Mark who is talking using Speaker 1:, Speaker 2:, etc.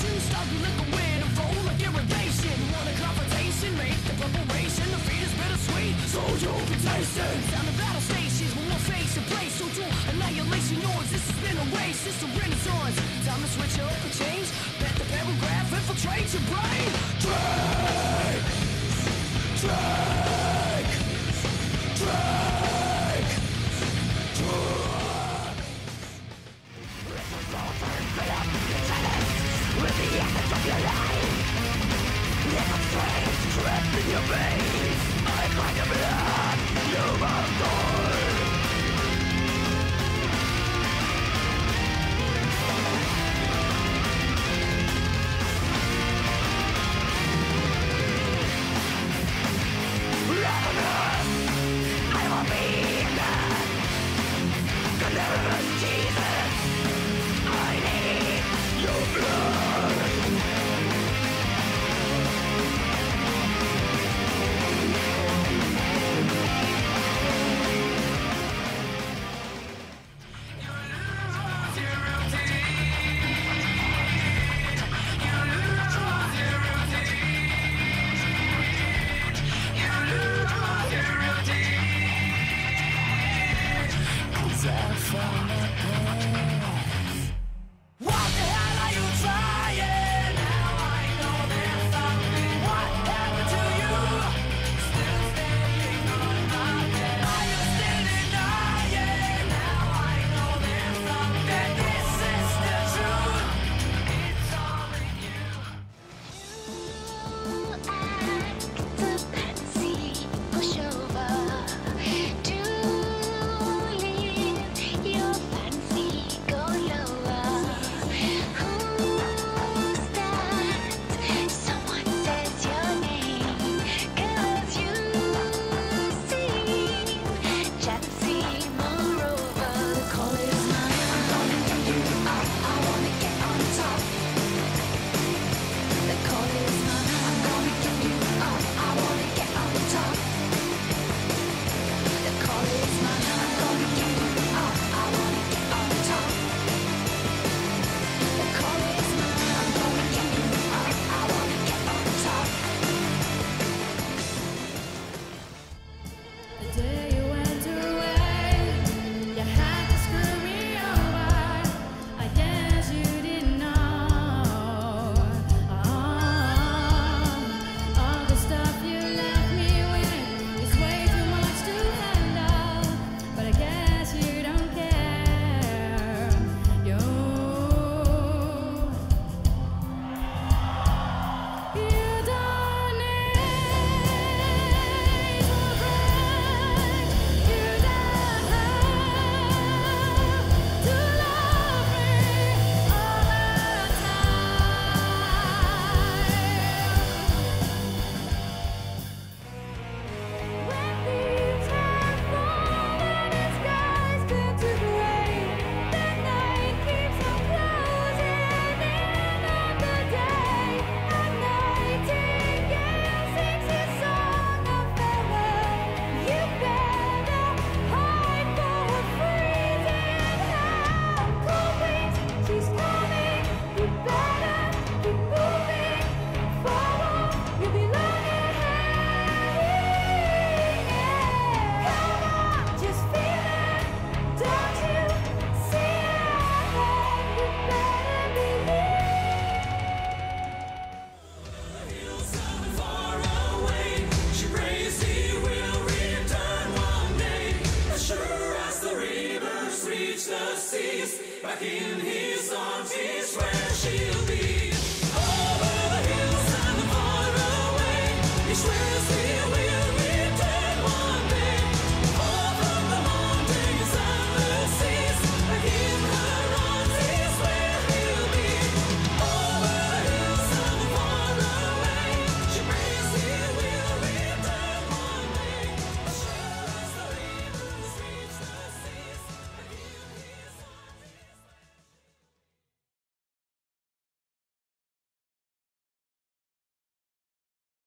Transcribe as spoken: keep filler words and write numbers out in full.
Speaker 1: motivation. Stop you like a wind and roll like irrigation. Want a confrontation, make the preparation. Defeat is bittersweet, so you can taste it. Down the battle stations, we will face and place. So do annihilation noise, this has been a race since the Renaissance. Time to switch up and change. Bet the paragraph infiltrates your brain. Drink! Drink! Drink! Drink! With the essence of your life, like a flame trapped in your veins, I find your blood, you must go.